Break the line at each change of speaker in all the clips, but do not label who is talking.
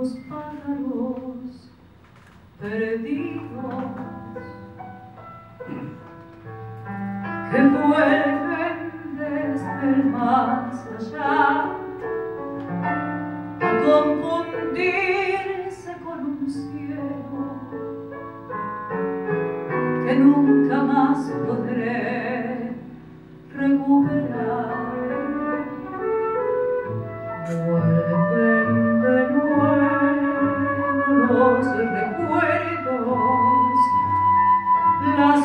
los pájaros perdidos que vuelven desde el más allá a confundirse con un cielo que nunca más podré recuperar. Vuelven de nuevo los recuerdos, las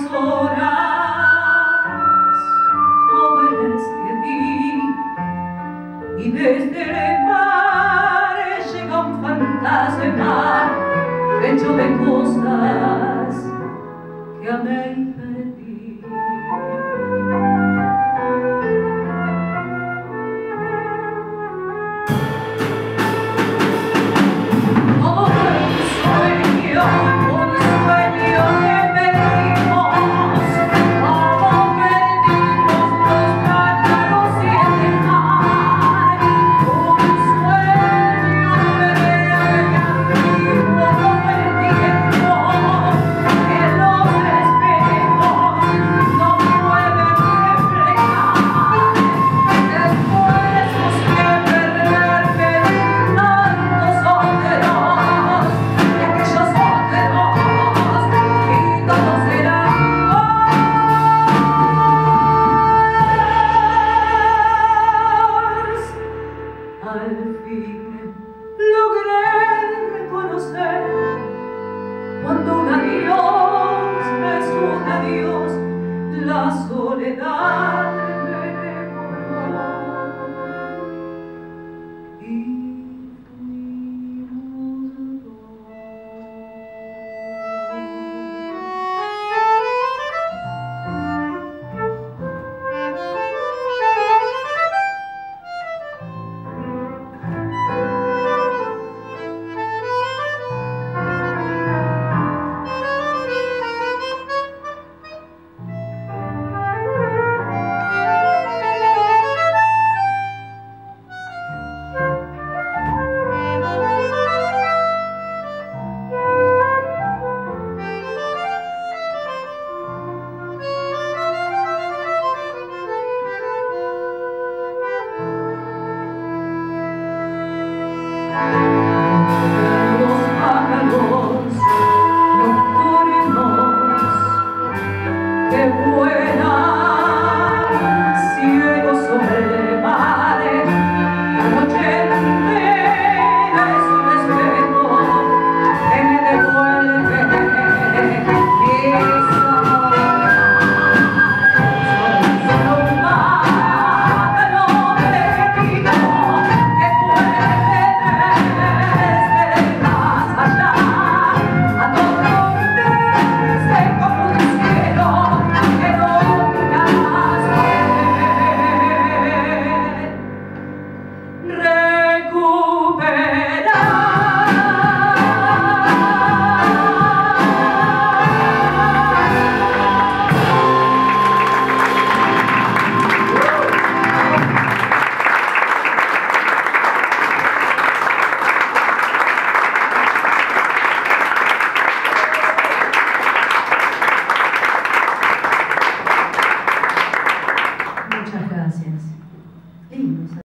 horas jóvenes que di, y desde el mar llega un fantasma hecho de cosas que amé y perdí. Al fin logré reconocer cuando un adiós es un adiós, la soledad me devoró y fuimos dos. Bye.